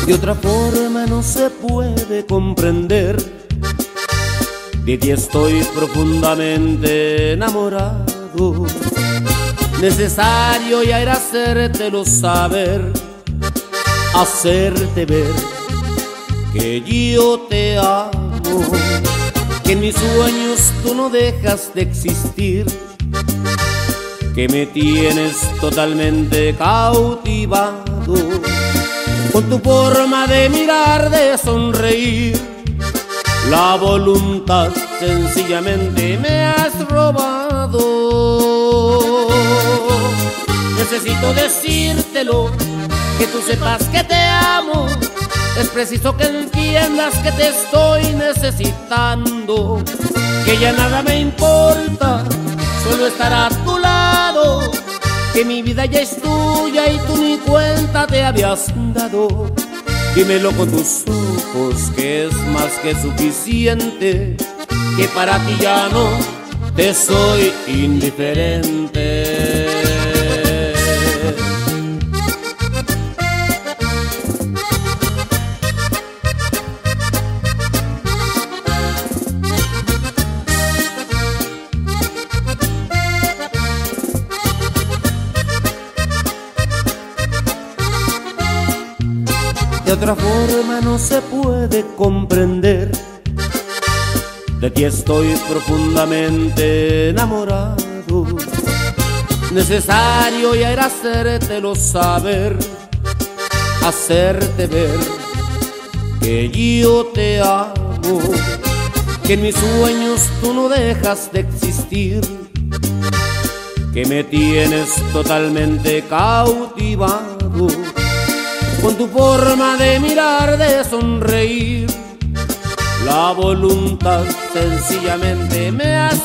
De otra forma no se puede comprender. De ti estoy profundamente enamorado. Necesario ya era hacértelo saber, hacerte ver que yo te amo, que en mis sueños tú no dejas de existir, que me tienes totalmente cautivado con tu forma de mirar, de sonreír. La voluntad sencillamente me has robado. Necesito decírtelo, que tú sepas que te amo. Es preciso que entiendas que te estoy necesitando, que ya nada me importa, solo estar a tu lado, que mi vida ya es tuya y tú ni cuenta te habías dado. Dímelo con tus ojos, que es más que suficiente, que para ti ya no te soy indiferente. De otra forma no se puede comprender. De ti estoy profundamente enamorado. Necesario ya era hacértelo saber, hacerte ver que yo te amo, que en mis sueños tú no dejas de existir, que me tienes totalmente cautivado con tu forma de mirar, de sonreír. La voluntad sencillamente me has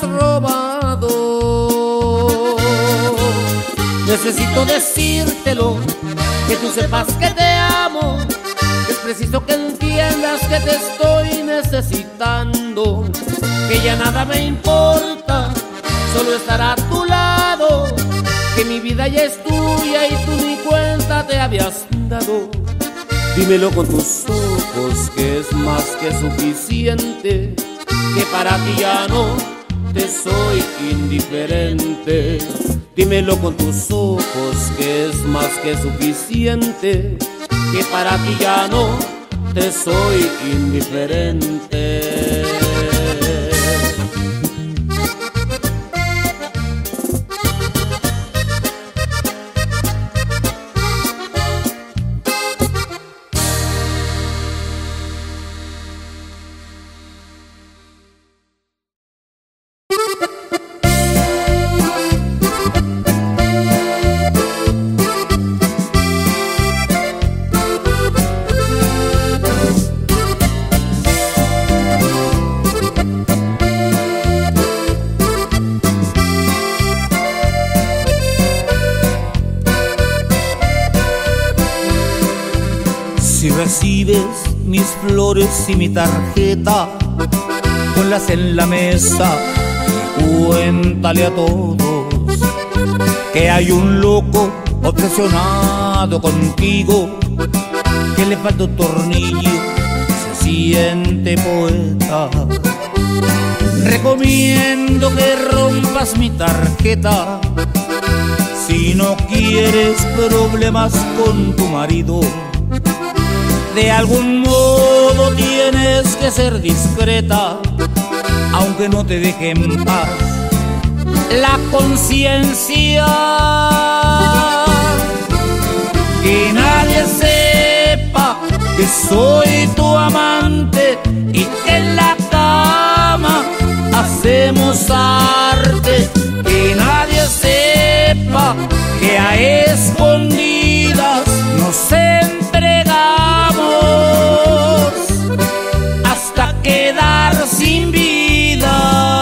robado. Necesito decírtelo, que tú sepas que te amo. Es preciso que entiendas que te estoy necesitando, que ya nada me importa, solo estar a tu lado, que mi vida ya es tuya y tú ni cuenta te habías dado. Dímelo con tus ojos, que es más que suficiente, que para ti ya no te soy indiferente. Dímelo con tus ojos, que es más que suficiente, que para ti ya no te soy indiferente. Si recibes mis flores y mi tarjeta, ponlas en la mesa y cuéntale a todos que hay un loco obsesionado contigo, que le falta un tornillo, se siente poeta. Recomiendo que rompas mi tarjeta si no quieres problemas con tu marido. De algún modo tienes que ser discreta, aunque no te deje en paz la conciencia. Que nadie sepa que soy tu amante y que en la cama hacemos arte. Que nadie sepa que a escondidas nos entregamos hasta quedar sin vida.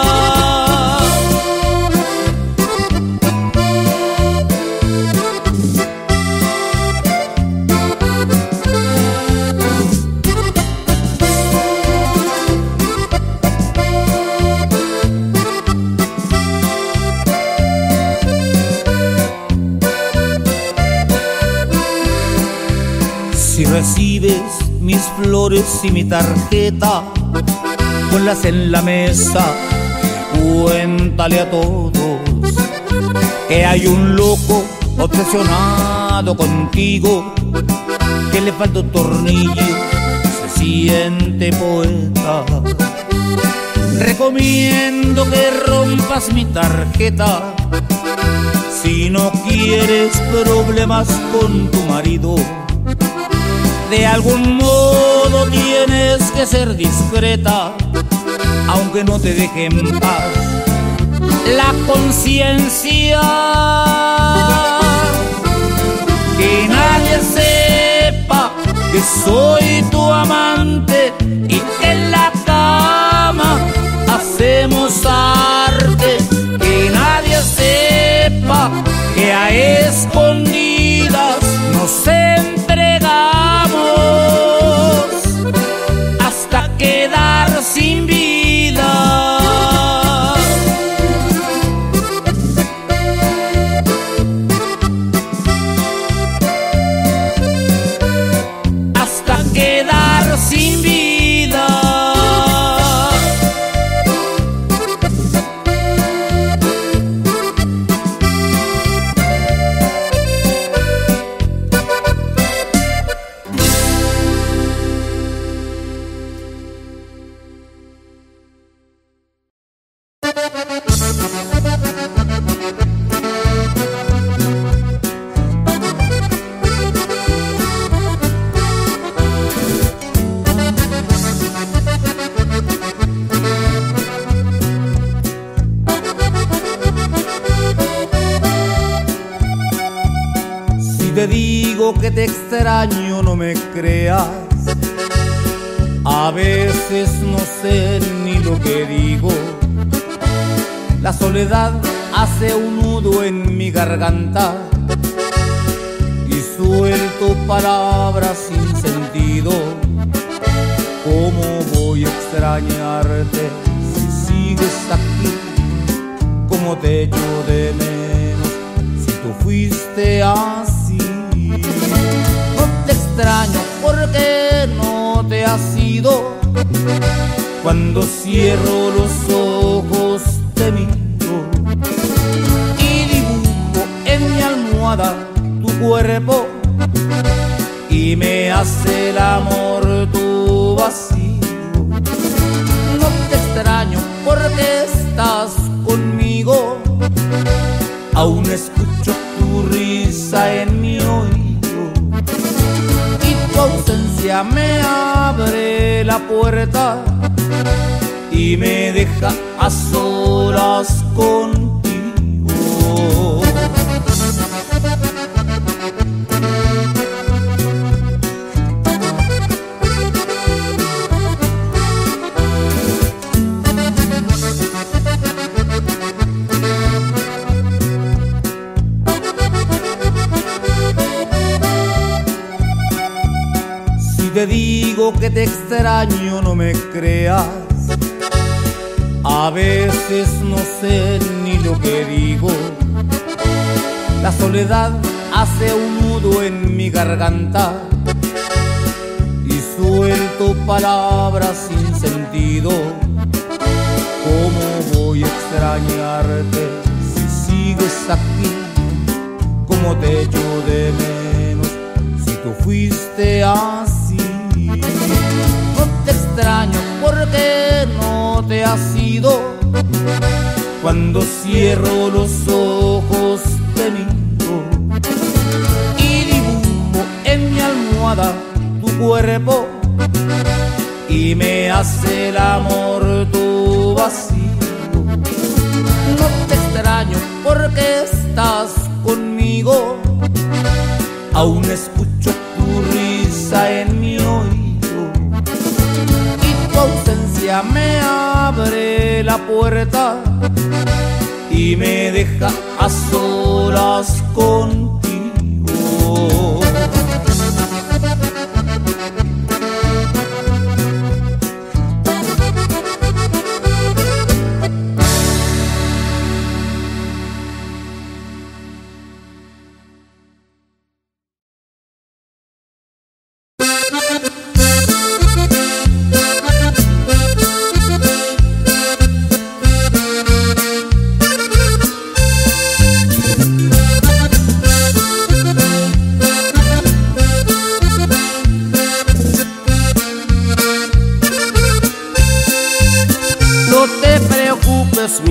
recibes mis flores y mi tarjeta, ponlas en la mesa y cuéntale a todos que hay un loco obsesionado contigo, que le falta un tornillo, se siente poeta. Recomiendo que rompas mi tarjeta si no quieres problemas con tu marido. De algún modo tienes que ser discreta, aunque no te deje en paz la conciencia. Que nadie sepa que soy tu amante y que en la cama hacemos arte. Que nadie sepa que a escondidas nos entregamos hasta quedar sin vida. Hasta quedar sin vida. Te digo que te extraño, no me creas. A veces no sé ni lo que digo. La soledad hace un nudo en mi garganta y suelto palabras sin sentido. ¿Cómo voy a extrañarte si sigues aquí? ¿Cómo te echo de menos si tú fuiste así? No te extraño porque no te has ido. Cuando cierro los ojos te miro y dibujo en mi almohada tu cuerpo y me hace el amor tu vacío. No te extraño porque estás conmigo. Aún escucho tu risa en mi oído y tu ausencia me abre la puerta y me deja a solas contigo. Te digo que te extraño, no me creas. A veces no sé ni lo que digo. La soledad hace un nudo en mi garganta y suelto palabras sin sentido. ¿Cómo voy a extrañarte si sigues aquí? ¿Cómo te echo de menos si tú fuiste así? No te extraño porque no te has ido. Cuando cierro los ojos te miro y dibujo en mi almohada tu cuerpo y me hace el amor tu vacío. No te extraño porque estás conmigo. Aún escucho tu risa en mi oído y tu ausencia me abre la puerta y me deja a solas contigo.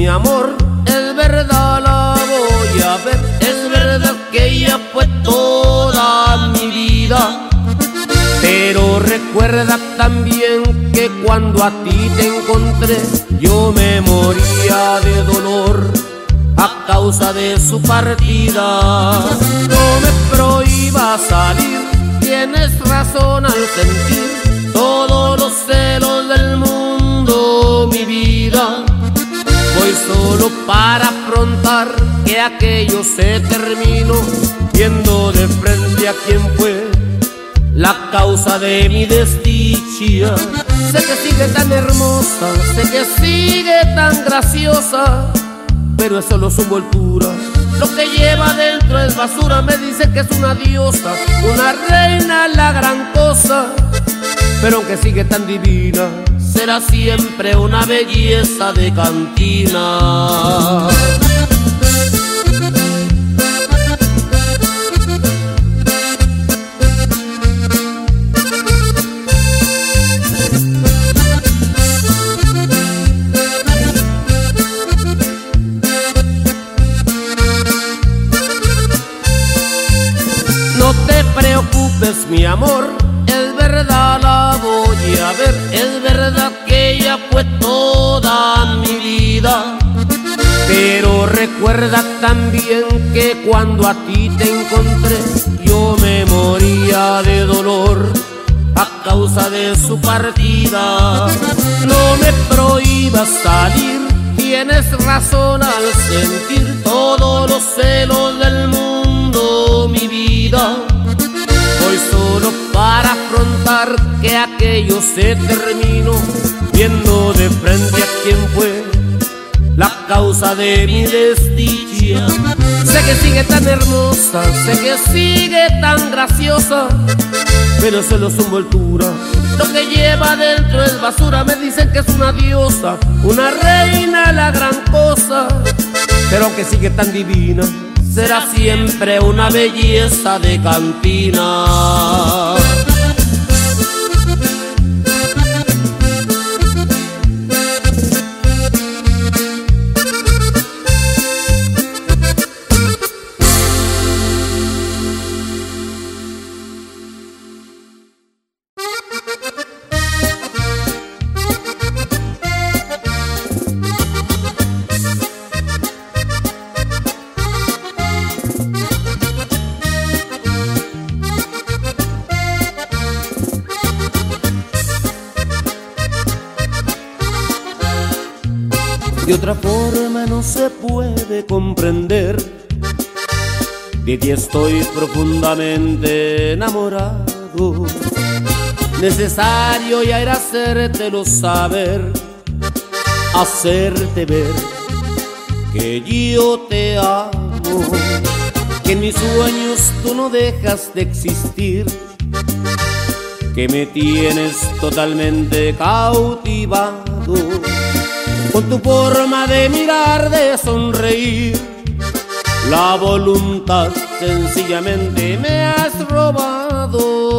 mi amor, es verdad, la voy a ver. Es verdad que ella fue toda mi vida, pero recuerda también que cuando a ti te encontré yo me moría de dolor a causa de su partida. No me prohíbas salir, tienes razón al sentir todos los celos del mundo, mi vida. Voy solo para afrontar que aquello se terminó, viendo de frente a quién fue la causa de mi desdicha. Sé que sigue tan hermosa, sé que sigue tan graciosa, pero es solo su envoltura. Lo que lleva dentro es basura. Me dice que es una diosa, una reina, la gran cosa, pero aunque sigue tan divina, será siempre una belleza de cantina. No te preocupes, mi amor, es verdad, la voy a ver. Es verdad que ella fue toda mi vida, pero recuerda también que cuando a ti te encontré yo me moría de dolor a causa de su partida. No me prohíbas salir, tienes razón al sentir todos los celos del mundo, mi vida. Voy solo para afrontar que aquello se terminó, viendo de frente a quién fue la causa de mi desdicha. Sé que sigue tan hermosa, sé que sigue tan graciosa, pero solo su envoltura. Lo que lleva dentro es basura. Me dicen que es una diosa, una reina, la gran cosa, pero aunque sigue tan divina, será siempre una belleza de cantina. De otra forma no se puede comprender. De ti estoy profundamente enamorado. Necesario ya era hacértelo saber, hacerte ver que yo te amo, que en mis sueños tú no dejas de existir, que me tienes totalmente cautivado con tu forma de mirar, de sonreír. La voluntad sencillamente me has robado.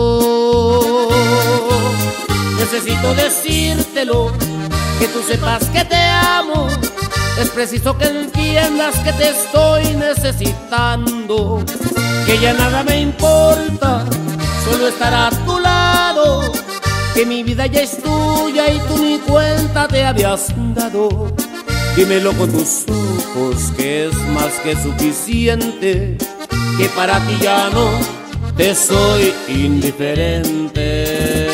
Necesito decírtelo, que tú sepas que te amo. Es preciso que entiendas que te estoy necesitando, que ya nada me importa, solo estar a tu lado, que mi vida ya es tuya y tú ni cuenta te habías dado. Dímelo con tus ojos, que es más que suficiente, que para ti ya no te soy indiferente.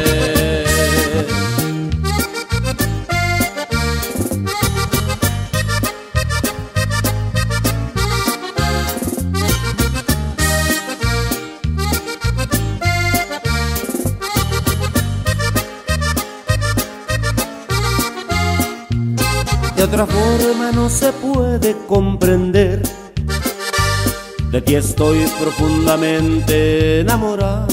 De otra forma no se puede comprender. De ti estoy profundamente enamorado.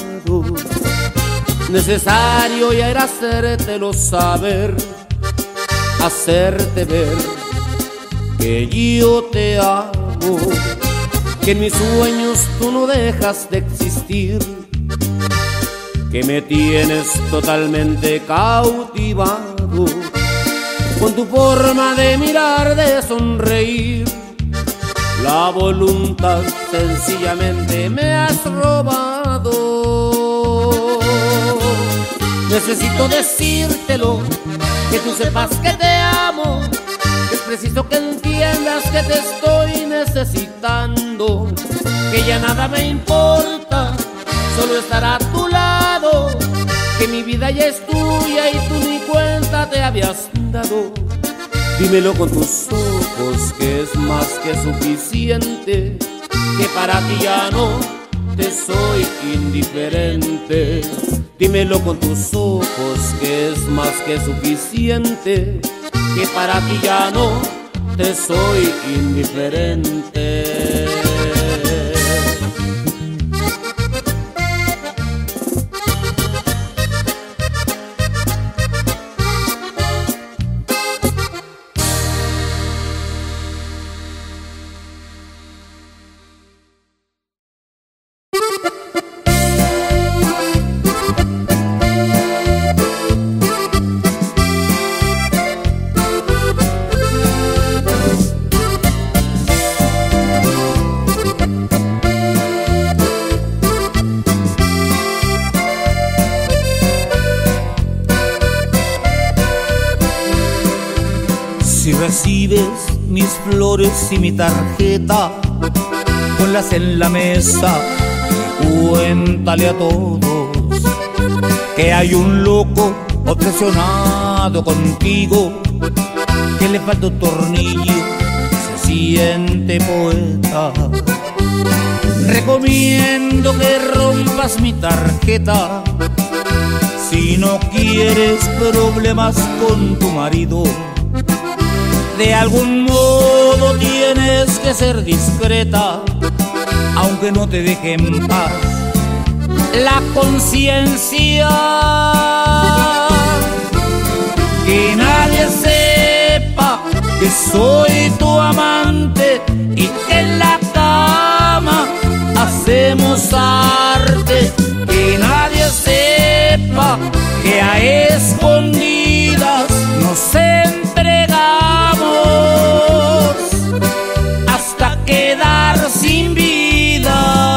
Necesario ya era hacértelo saber, hacerte ver que yo te amo, que en mis sueños tú no dejas de existir, que me tienes totalmente cautivado con tu forma de mirar, de sonreír. La voluntad sencillamente me has robado. Necesito decírtelo, que tú sepas que te amo. Es preciso que entiendas que te estoy necesitando, que ya nada me importa, solo estar a tu lado, que mi vida ya es tuya y tú ni cuenta te habías dado. Dímelo con tus ojos, que es más que suficiente, que para ti ya no te soy indiferente. Dímelo con tus ojos, que es más que suficiente, que para ti ya no te soy indiferente. Si recibes mis flores y mi tarjeta, ponlas en la mesa y cuéntale a todos que hay un loco obsesionado contigo, que le falta un tornillo, se siente poeta. Recomiendo que rompas mi tarjeta si no quieres problemas con tu marido. De algún modo tienes que ser discreta, aunque no te deje en paz la conciencia. Que nadie sepa que soy tu amante y que en la cama hacemos arte. Que nadie sepa que a escondidas nos entregamos hasta quedar sin vida.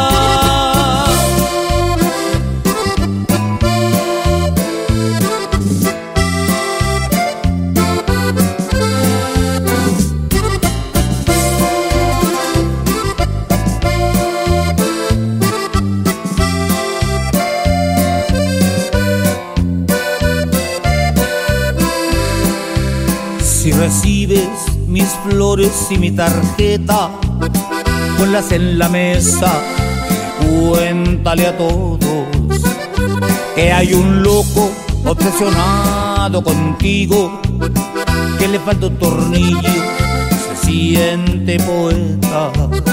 Si recibes mis flores y mi tarjeta, ponlas en la mesa y cuéntale a todos que hay un loco obsesionado contigo, que le falta un tornillo, se siente poeta.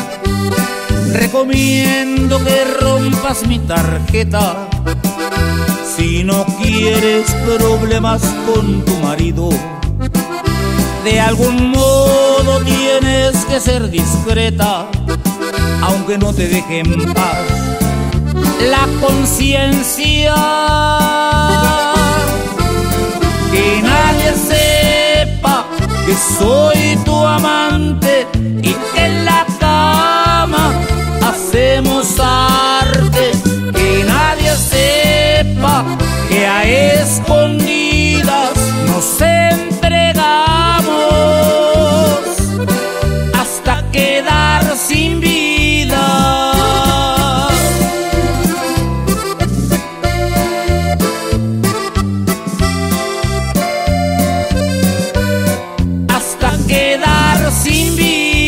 Recomiendo que rompas mi tarjeta si no quieres problemas con tu marido. De algún modo tienes que ser discreta, aunque no te deje en paz la conciencia. Que nadie sepa que soy tu amante y que en la cama hacemos arte. Que nadie sepa que a escondidas nos entregamos hasta quedar sin vida. Hasta quedar sin vida.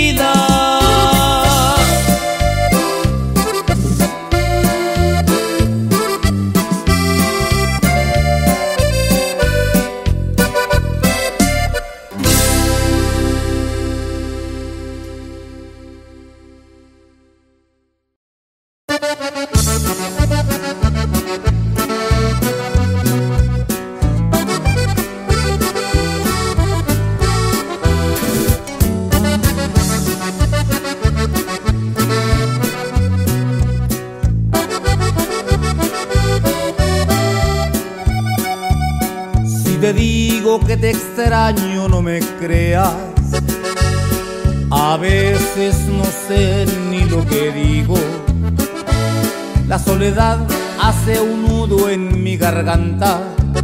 digo que te extraño, no me creas. A veces no sé ni lo que digo. La soledad hace un nudo en mi garganta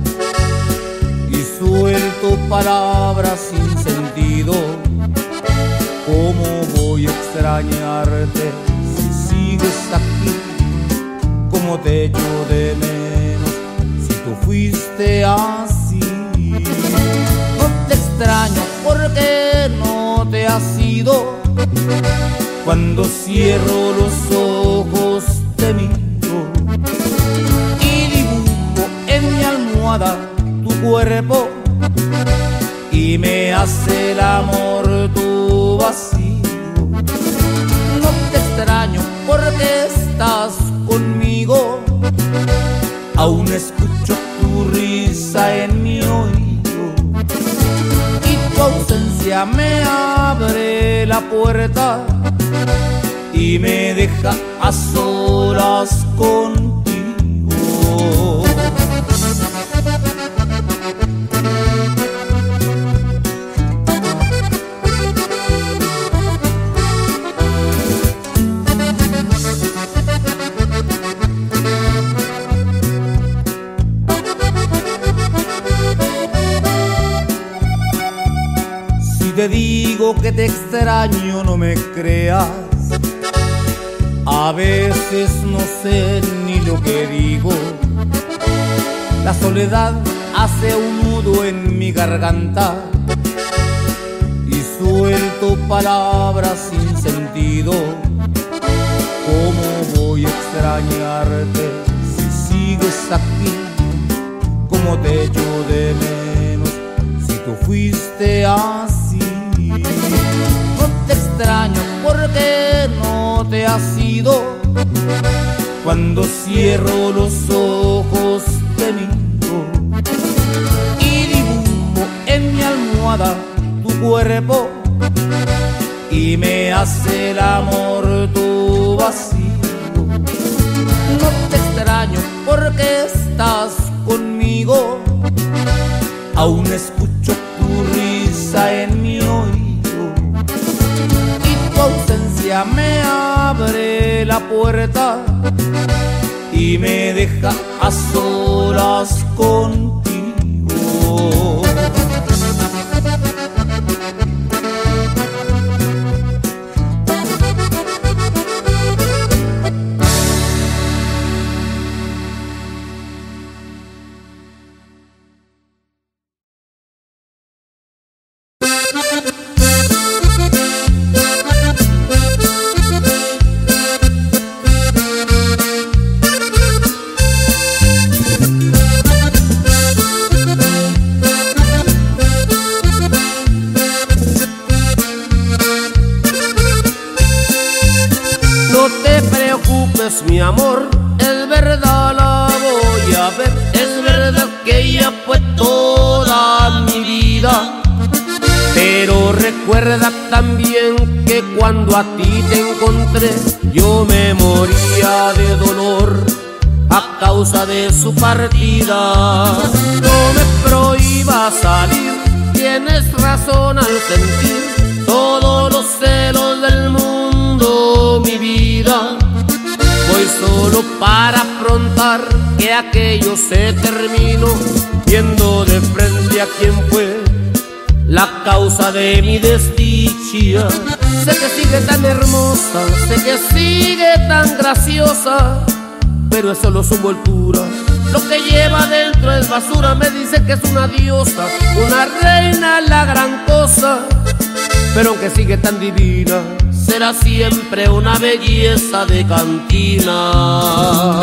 y suelto palabras sin sentido. ¿Cómo voy a extrañarte si sigues aquí? ¿Cómo te echo de menos si tú fuiste así? No te extraño porque no te has ido. Cuando cierro los ojos te miro y dibujo en mi almohada tu cuerpo y me hace el amor tu vacío. No te extraño porque estás conmigo. Aún escucho tu risa en mi oído y tu ausencia me abre la puerta y me deja a solas contigo. Si te digo que te extraño, no me creas. A veces no sé ni lo que digo. La soledad hace un nudo en mi garganta y suelto palabras sin sentido. ¿Cómo voy a extrañarte si sigues aquí? ¿Cómo te echo de menos si tú fuiste así? No te extraño porque no te has ido. Cuando cierro los ojos te miro y dibujo en mi almohada tu cuerpo y me hace el amor tu vacío. No te extraño porque estás conmigo. Aún escucho tu risa en mi oído y tu ausencia me abre la puerta y me deja a solas contigo. Mi amor, es verdad, la voy a ver. Es verdad que ella fue toda mi vida, pero recuerda también que cuando a ti te encontré yo me moría de dolor a causa de su partida. No me prohíbas salir, tienes razón al sentir todos los celos del mundo, mi vida. Voy solo para afrontar que aquello se terminó, viendo de frente a quien fue la causa de mi desdicha. Sé que sigue tan hermosa, sé que sigue tan graciosa, pero es solo su envoltura. Lo que lleva dentro es basura. Me dice que es una diosa, una reina, la gran cosa, pero aunque sigue tan divina, será siempre una belleza de cantina.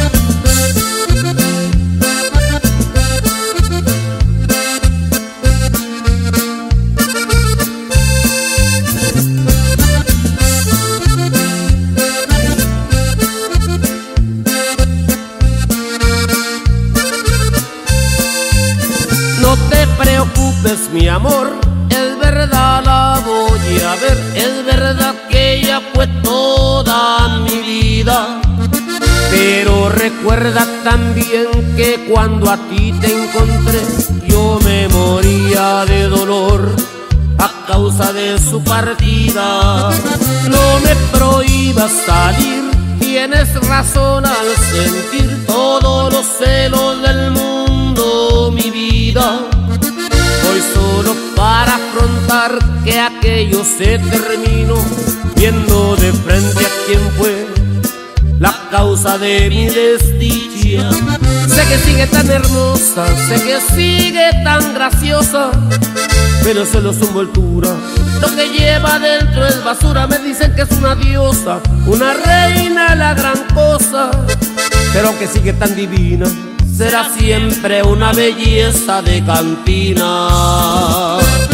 No te preocupes, mi amor, es verdad, la voy a ver. Es verdad que ella fue toda mi vida, pero Pero recuerda también que cuando a ti te encontré yo me moría de dolor a causa de su partida. No me prohíbas salir, tienes razón al sentir todos los celos del mundo, mi vida. Voy solo para afrontar que aquello se terminó, viendo de frente a quién fue la causa de mi desdicha. Sé que sigue tan hermosa, sé que sigue tan graciosa, pero solo su envoltura, lo que lleva dentro es basura. Me dicen que es una diosa, una reina, la gran cosa, pero aunque sigue tan divina, será siempre una belleza de cantina.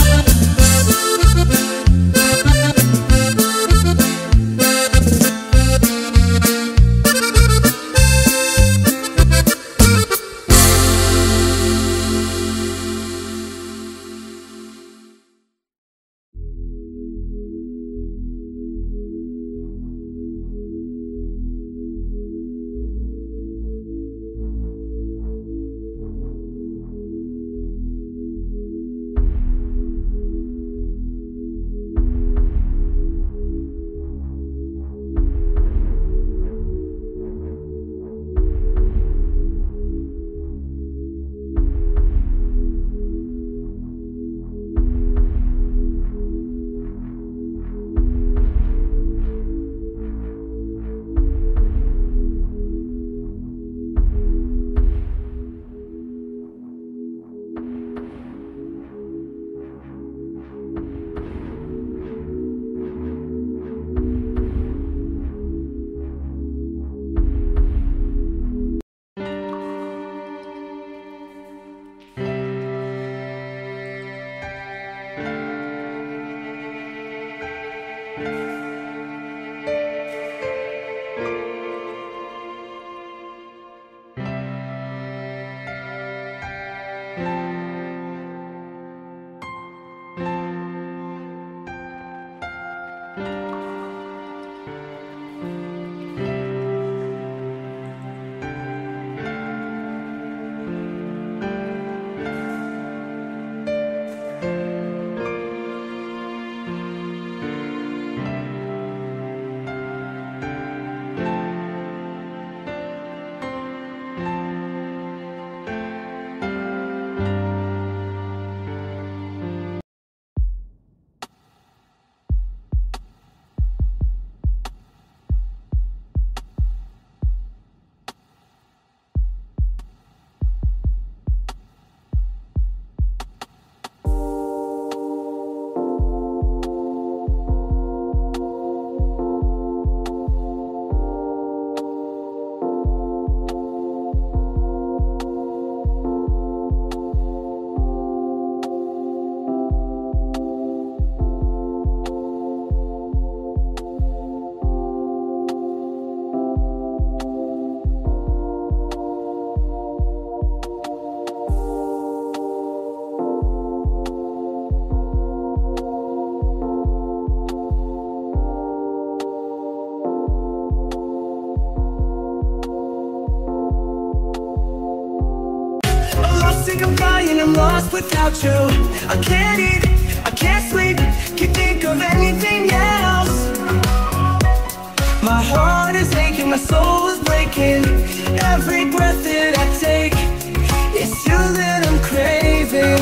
I'm lost without you. I can't eat, I can't sleep, can't think of anything else. My heart is aching, my soul is breaking. Every breath that I take, it's you that I'm craving.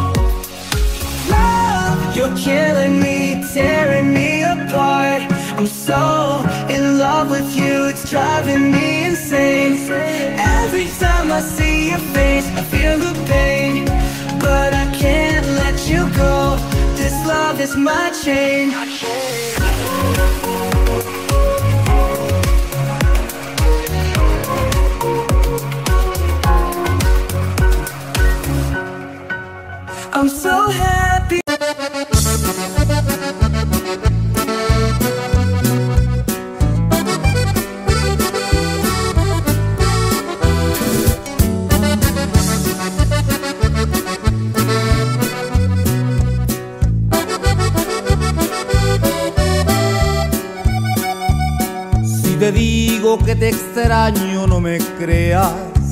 Love, you're killing me, tearing me apart. I'm so in love with you, it's driving me insane. Every time I see your face, I feel the pain, but I can't let you go. This love is my chain. I'm so happy. te digo que te extraño, no me creas.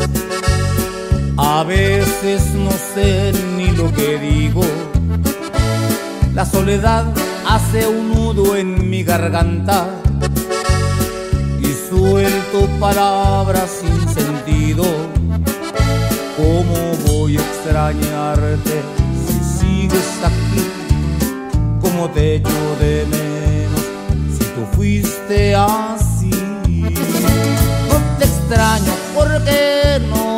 A veces no sé ni lo que digo. La soledad hace un nudo en mi garganta y suelto palabras sin sentido. ¿Cómo voy a extrañarte si sigues aquí? ¿Cómo te echo de menos si tú fuiste así? No te extraño porque no